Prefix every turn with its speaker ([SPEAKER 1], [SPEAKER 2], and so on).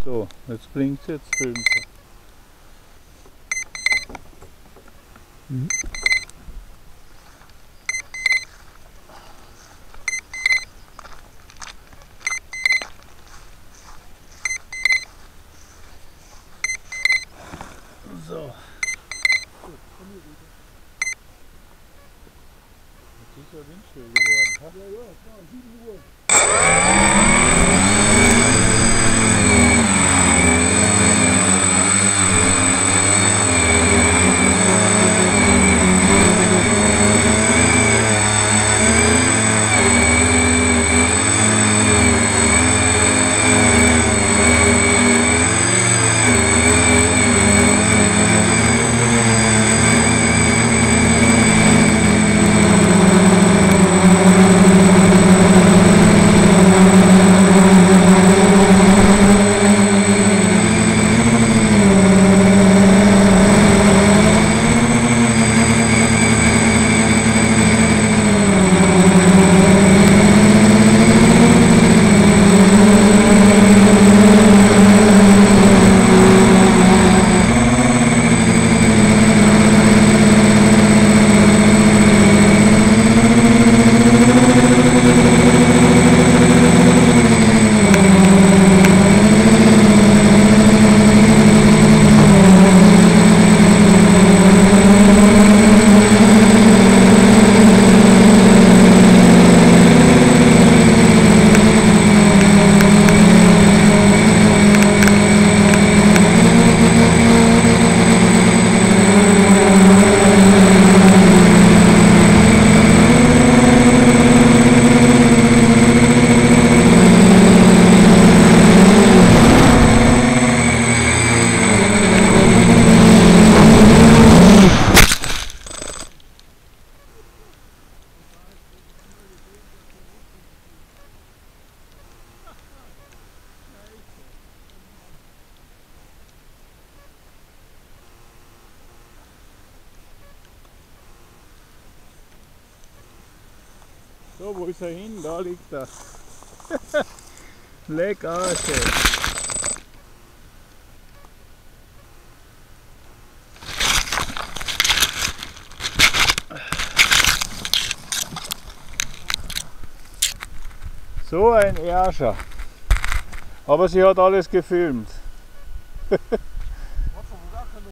[SPEAKER 1] So, jetzt blinkt es, jetzt filmt sie.
[SPEAKER 2] Mhm.
[SPEAKER 1] So. Jetzt ist ja windstill geworden. Ha?
[SPEAKER 3] Ja, ja, es war 7 Uhr.
[SPEAKER 1] So, wo ist er hin? Da liegt er. Leck Arsch. So ein Ärscher. Aber sie hat alles gefilmt.